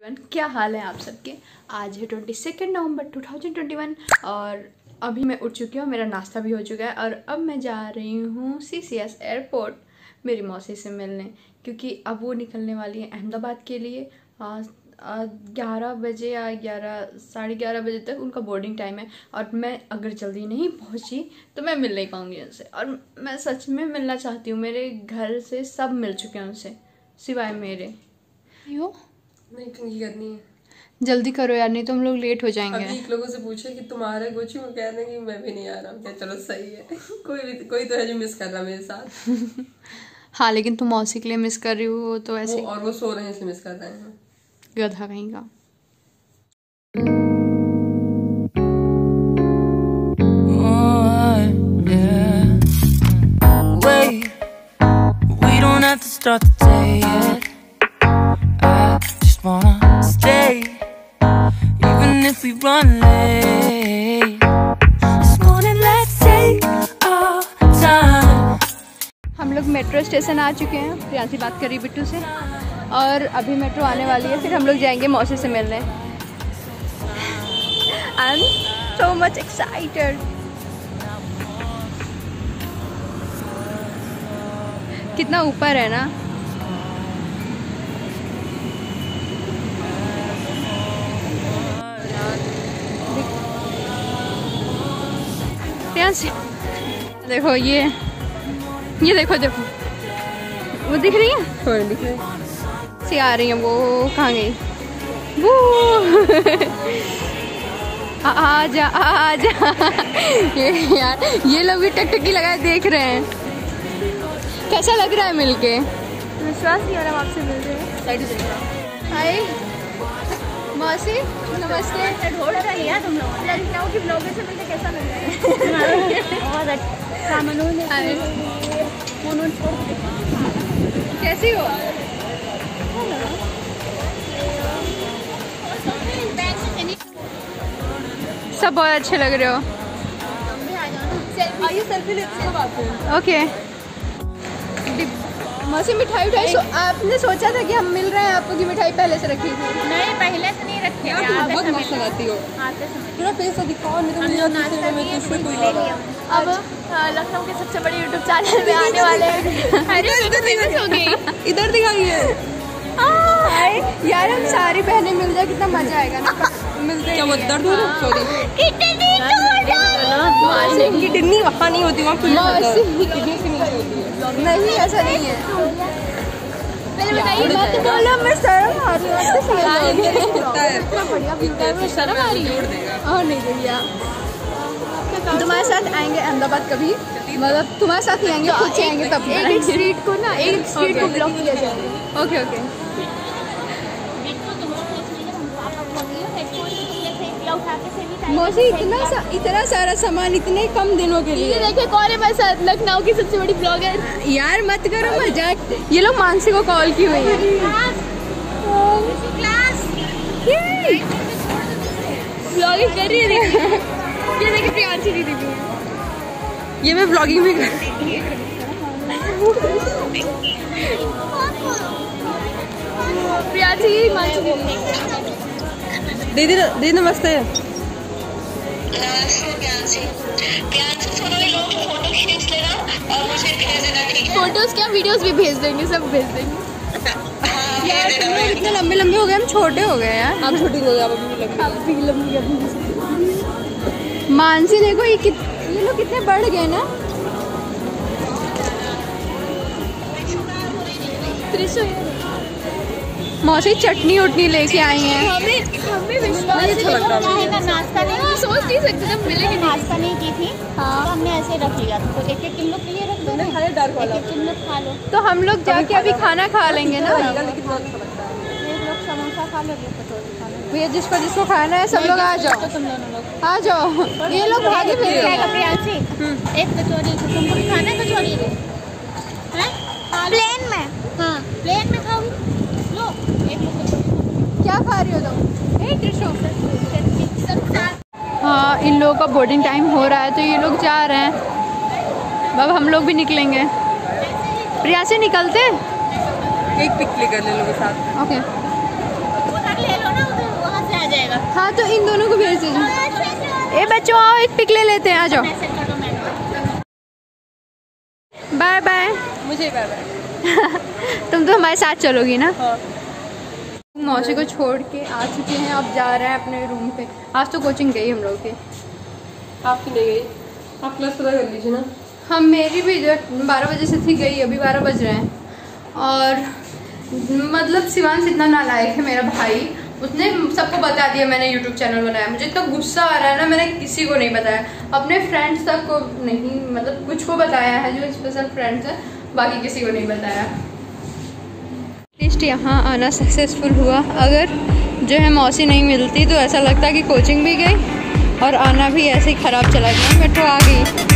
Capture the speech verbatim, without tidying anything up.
क्या हाल है आप सबके। आज है twenty second November two thousand twenty one और अभी मैं उठ चुकी हूँ, मेरा नाश्ता भी हो चुका है और अब मैं जा रही हूँ सी सी एस एयरपोर्ट मेरी मौसी से मिलने, क्योंकि अब वो निकलने वाली है अहमदाबाद के लिए। ग्यारह बजे या ग्यारह साढ़े ग्यारह बजे तक उनका बोर्डिंग टाइम है और मैं अगर जल्दी नहीं पहुँची तो मैं मिल नहीं पाऊँगी उनसे। और मैं सच में मिलना चाहती हूँ, मेरे घर से सब मिल चुके हैं उनसे सिवाय मेरे। यो नहीं कंघी करनी है, जल्दी करो यार, नहीं तो हम लोग लेट हो जाएंगे। अभी एक लोगों से पूछे कि तुम आ रहे गोची, वो कह रहे कि मैं भी नहीं आ रहा हूँ। क्या चलो सही है। कोई भी कोई तो है जो मिस कर रहा है मेरे साथ। हाँ लेकिन तुम मौसी के लिए मिस कर रही हो तो ऐसे वो, और वो सो रहे हैं इसलिए मिस कर रहे हैं। गधा कहीं का। Wanna stay, even if we run late. This morning, let's take our time. हम लोग मेट्रो स्टेशन आ चुके हैं, प्रियांशी बात करी बिट्टू से, और अभी मेट्रो आने वाली है, फिर हम लोग जाएंगे मौसी से मिलने। I am so much excited. कितना ऊपर है ना। देखो ये ये देखो देखो वो दिख रही है, थोड़ी दिख रही सी आ रही है। वो कहाँ गई वो? आ जा आ जा। ये यार ये लोग भी टकटकी लगाए देख रहे हैं। कैसा लग रहा है मिलके? विश्वास नहीं हो रहा आपसे मिल रहे हैं। हाय मौसी नमस्ते। ढोल रही है तुम लोग लड़कियों की ब्लॉगर से मिलकर कैसा लग रहा है? बहुत अच्छा। कैसी हो? सब बहुत अच्छे लग रहे हो। ओके मौसी मिठाई उठाई सो, आपने सोचा था कि हम मिल रहे हैं आपको कि मिठाई पहले से रखी थी? नहीं पहले से नहीं रखी है। आप बहुत मस्त लगाती हो। पूरा फेस दिखाओ, नहीं तो मुझे नाश्ता में इसमें कोई अब लखनऊ के सबसे बड़े यूट्यूब चैनल में आने वाले हैं। अरे इधर फेमस हो गई, इधर दिखाइए यार। हम सारी बहनें मिल जाए कितना मजा आएगा ना। मिलते क्या वो दर्द हो रहा? सॉरी किडनी वहाँ नहीं होती, वहाँ नहीं, ऐसा नहीं है। पहले बताइए मत बोलो, मैं शर्म आ रही हूँ। शर्म आ रही है और नहीं भैया, तुम्हारे साथ आएंगे अहमदाबाद कभी, मतलब तुम्हारे साथ ही आएंगे, खुद से आएंगे तब। एक स्ट्रीट को ना एक स्ट्रीट को ब्लॉक किया जाएगा। Okay okay. मौसी इतना सा, इतना सारा सामान इतने कम दिनों के लिए। देखे कौन है मेरे साथ? लखनऊ की सबसे बड़ी ब्लॉगर। यार मत करो मजाक। ये लोग मानसी को कॉल की हुई है। ब्लॉगिंग कर रही है। ये देखिए प्रियांशी दीदी भी, ये मैं ब्लॉगिंग भी कर प्रियांशी मानसी दीदी। दीदी नमस्ते। फोटोज क्या वीडियोस भी भेज देंगे, सब भेज देंगे। यार तुम लोग इतने लंबे लंबे हो गए, हम छोटे हो गए यार। आप छोटी हो गए, आप अभी लंबी। आप भी लंबी। मानसी देखो ये कित, ये लोग कितने बढ़ गए ना। मौसी चटनी उटनी लेके आई हैं। हमें हमें विश्वास नहीं था, नाश्ता नहीं सोच नहीं सकते जब मिलेंगे। नाश्ता नहीं की थी हाँ, तो हमने ऐसे रख लिया। तो एक एक किलो के लिए रख दो, एक एक किलो खा लो। तो हम लोग जाके अभी खाना खा लेंगे ना। लेकिन बहुत अच्छा लगता है। एक लोग समोसा खा लो, एक कचौरी खा लो। भैया जिसको जिसको खाना है सब लोग आ जाओ। तो तुम दोनों लोग आ जाओ। ये लोग भागे फिर प्रियांशी एक कचौरी, तुमको भी खाना है कचौरी? प्लेन में? हाँ प्लेन में खाओ। लो एक लोग। क्या खा रही हो तुम? A tissue. हाँ इन लोगों का बोर्डिंग टाइम हो रहा है तो ये लोग जा रहे हैं। अब हम लोग भी निकलेंगे। प्रिया से निकलते एक पिक क्लिक कर ले लोगों के साथ। ओके। तो इन दोनों को भेज दीजिए। ए बच्चों आओ एक पिक ले लेते हैं, आ जाओ। Bye bye. मुझे बाय बाय। तुम तो हमारे साथ चलोगी ना? हाँ। मौसी को छोड़ के आ चुके हैं, अब जा रहे हैं अपने रूम पे। आज तो कोचिंग गई हम लोग की। आपकी नहीं गई? आप क्लास पता कर लीजिए ना। हम मेरी भी जो बारह बजे से थी गई, अभी बारह बज रहे हैं। और मतलब शिवांश इतना नालायक है मेरा भाई, उसने सबको बता दिया मैंने यूट्यूब चैनल बनाया। मुझे इतना गुस्सा आ रहा है ना, मैंने किसी को नहीं बताया, अपने फ्रेंड्स तक को नहीं, मतलब कुछ को बताया है जो स्पेशल फ्रेंड्स हैं, बाकी किसी को नहीं बताया। एटलीस्ट यहाँ आना सक्सेसफुल हुआ। अगर जो है मौसी नहीं मिलती तो ऐसा लगता कि कोचिंग भी गई और आना भी ऐसे ही ख़राब चला गया, बट वो आ गई।